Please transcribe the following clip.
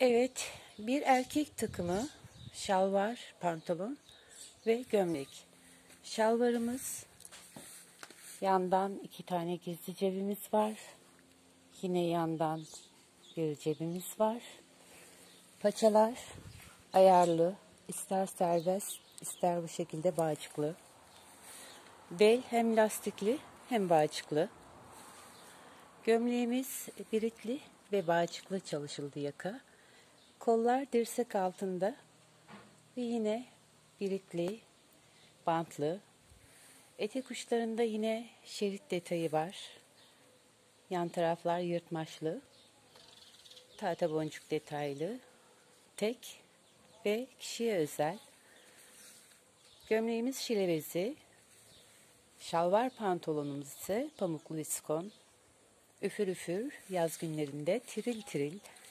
Evet, bir erkek takımı şalvar, pantolon ve gömlek. Şalvarımız, yandan 2 tane gizli cebimiz var. Yine yandan bir cebimiz var. Paçalar ayarlı, ister serbest, ister bu şekilde bağcıklı. Bel hem lastikli hem bağcıklı. Gömleğimiz biritli ve bağcıklı çalışıldı yaka. Kollar dirsek altında ve yine birikli, bantlı. Etek uçlarında yine şerit detayı var. Yan taraflar yırtmaçlı. Tahta boncuk detaylı. Tek ve kişiye özel. Gömleğimiz şile bezi. Şalvar pantolonumuz ise pamuklu viskon. Üfür üfür yaz günlerinde tiril tiril.